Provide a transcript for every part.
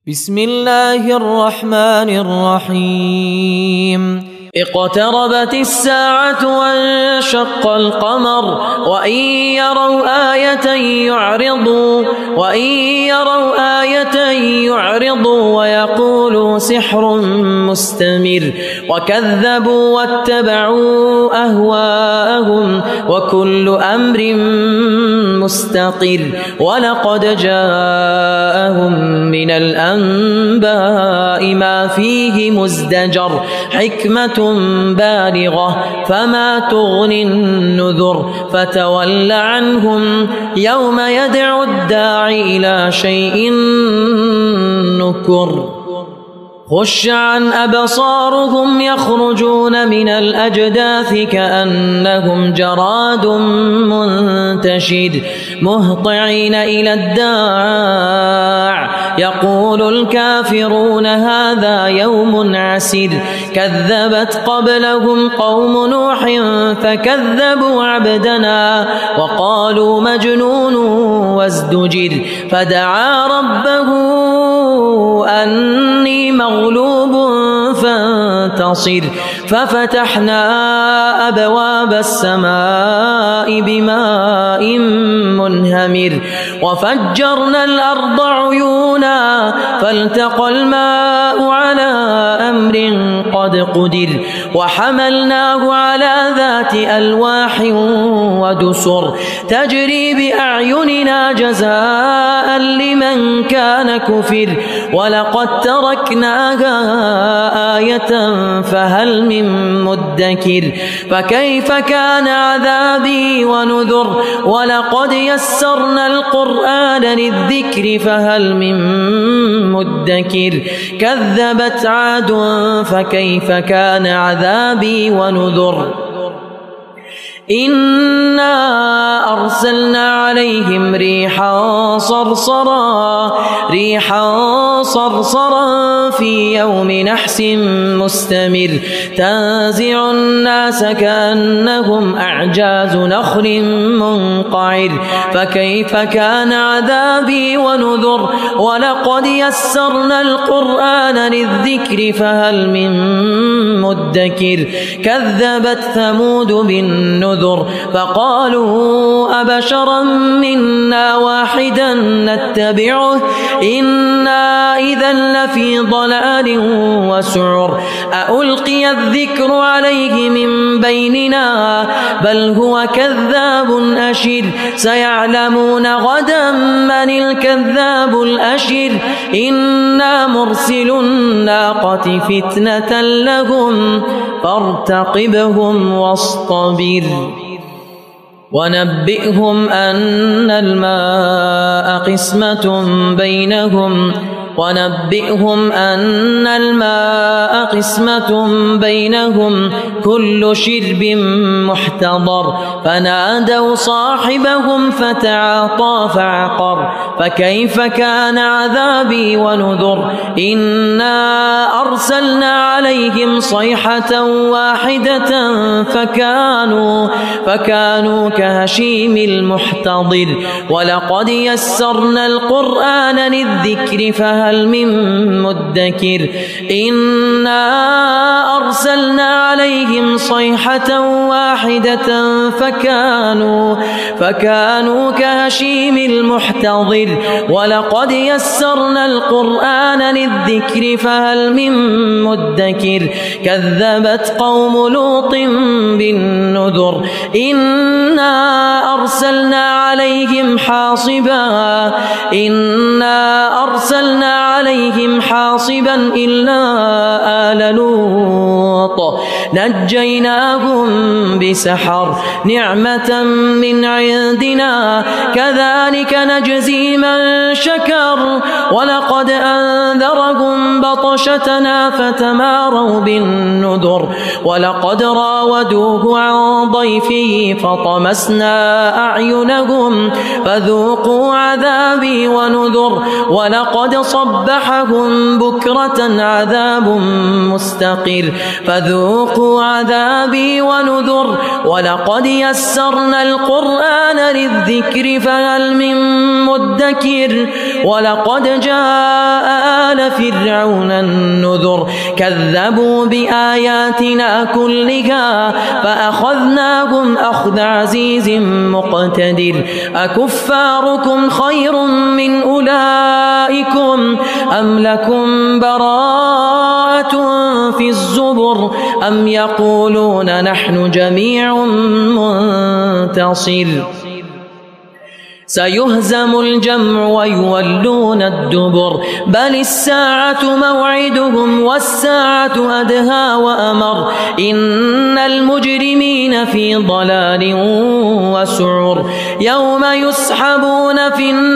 بسم الله الرحمن الرحيم اقتربت الساعة وانشق القمر وإن يروا آية يعرضوا ويقولوا سحر مستمر وكذبوا واتبعوا أهواءهم وكل أمر مستقر ولقد جاءهم من الأنباء ما فيه مزدجر حكمة بالغة فما تغني النذر فتول عنهم يوم يدعو الداعي إلى شيء نكر خش عن أبصارهم يخرجون من الأجداث كأنهم جراد منتشر مهطعين إلى الداع يقول الكافرون هذا يوم عسير كذبت قبلهم قوم نوح فكذبوا عبدنا وقالوا مجنون وازدجر فدعا ربه أني مغلوب فانتصر ففتحنا أبواب السماء بماء منهمر وفجرنا الأرض عيونا فالتقى الماء على أمر قد قدر وحملناه على ذات ألواح ودسر تجري بأعيننا جزاء لمن كان كفر ولقد تركناها آية فهل من مدكر فكيف كان عذابي ونذر ولقد يسرنا القرآن للذكر فهل من مدكر كذبت عاد فكيف كان عذابي ونذر إنا أرسلنا عليهم ريحا صرصرا في يوم نحس مستمر تنزع الناس كأنهم أعجاز نخل منقعر فكيف كان عذابي ونذر ولقد يسرنا القرآن للذكر فهل من مدكر كذبت ثمود بالنذر فقالوا أبشرا منا واحدا نتبعه إنا إذا لفي ضلال وسعر أألقي الذكر عليه من بيننا بل هو كذاب أشر سيعلمون غدا من الكذاب الأشر إنا مرسل الناقة فتنة لهم فارتقبهم واصطبر ونبئهم أن الماء قسمة بينهم كل شرب محتضر فنادوا صاحبهم فتعاطى فعقر فكيف كان عذابي ونذر إنا أرسلنا عليهم صيحة واحدة فكانوا كهشيم المحتضر ولقد يسرنا القرآن للذكر فهل من مدكر إنا أرسلنا عليهم صيحة واحدة فكانوا كهشيم المحتضر ولقد يسرنا القرآن للذكر فهل من مدكر كذبت قوم لوط بالنذر إنا أرسلنا عليهم حاصبا إلا آل لوط نجيناهم بسحر نعمة من عندنا كذلك نجزي من شكر ولقد أنذرهم بطشتنا فتماروا بالنذر ولقد راودوه عن ضيفه فطمسنا أعينهم فذوقوا عذابي ونذر ولقد صبحهم بكرة عذاب مستقر فذوقوا عذابي ونذر ولقد يسرنا القرآن للذكر فهل من مدكر ولقد جاء آل آل فرعون النذر كذبوا بآياتنا كلها فأخذناهم أخذ عزيز مقتدر أكفاركم خير من أولئكم أم لكم براءة في الزبر أم يقولون نحن جميع منتصر سيهزم الجمع ويولون الدبر بل الساعة موعدهم والساعة أدهى وأمر إن المجرمين في ضلال وسعر يوم يسحبون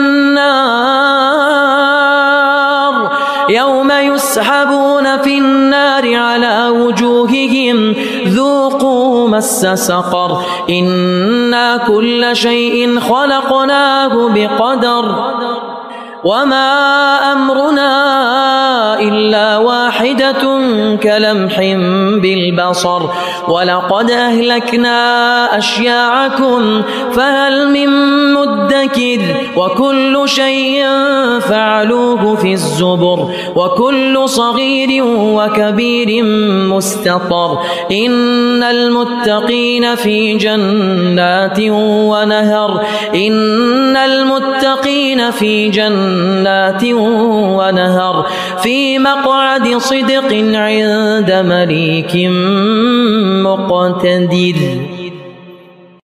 في النار على وجوههم ذوقوا مس سقر إنا كل شيء خلقناه بقدر وما أمرنا إلا واحدة كلمح بالبصر ولقد أهلكنا أشياعكم فهل من مدكر وكل شيء فعلوه في الزبر وكل صغير وكبير مستطر إن المتقين في جنات ونهر إن المتقين في جنات ونهر في مقعد صدق عند مليك مقتدر.